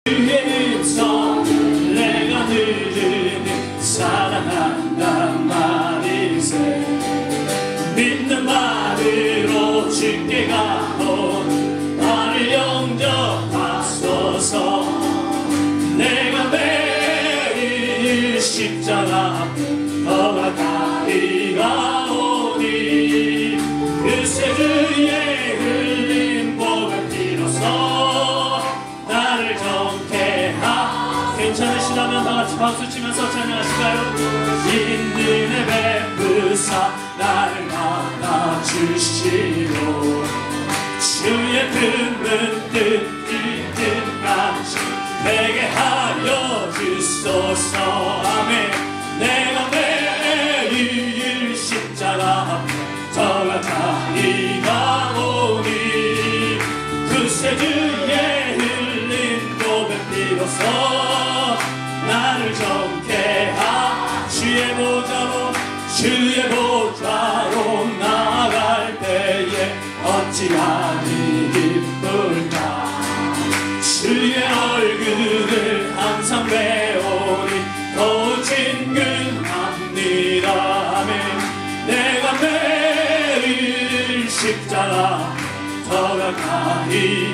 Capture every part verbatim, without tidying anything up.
주의 음성 내가 들으니 사랑한단 말이세. 믿는 말으로 주께 가온 나를 영접하소서. 내가 매일 십자가 더 가까이 가오니 그새 주의 흘린 복을 빌어서 나를 정케 하. 괜찮으시다면 다같이 박수치면서 찬양하실까요? 인는의 베푸사 나를 막아주시고 주의 품은 뜻이 뜻같이 되게 하여 주소서. 아멘. 내가 매일 십자가 더 가까이 가오니 그새 주의 흘린 복을 빌어서 나를 정케 하. 주의 보좌로 주의 보좌로 나아갈 때에 어찌하니 기쁠까. 주의 얼굴을 항상 배우니 더욱 친근합니다. 아멘. 내가 매일 십자가 더 가까이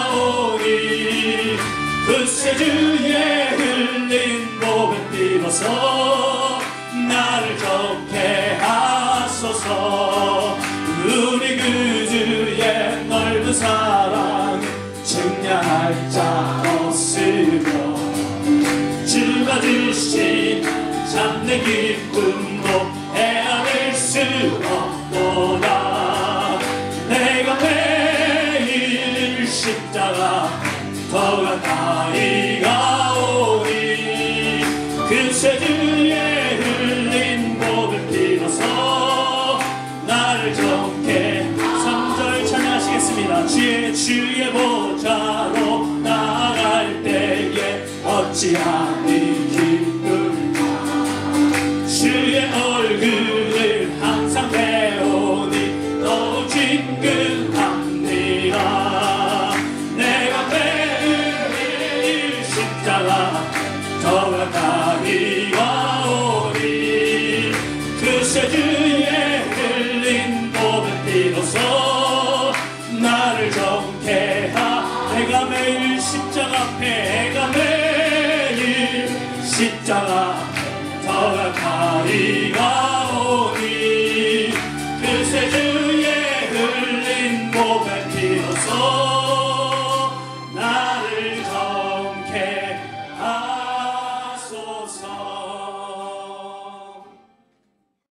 가오니 그새 주의 흘린 복을 빌어서 나를 좋게 하소서. 우리 그 주의 넓은 사랑 증량할 자 없으며 주가 주신 참된 기쁨도 헤아릴 수 없도다. 내가 매일 십자가 더 가까이 가오니 그새 주의 흘린 복을 빌어서 나를 좋게. 삼 절 찬양하시겠습니다. 주의 주의 보좌로 나아갈 때에 어찌하니 기쁠까. 주의 얼굴을 항상 배우니 더욱 친근합니다. 내가 매일 십자가 더 가까이 가오니 그새 주의 흘린 복을 빌어서 나를 정케 하. 내가 매일 십자가 앞에 내가 매일 십자가 더 가까이 가오니 그새 주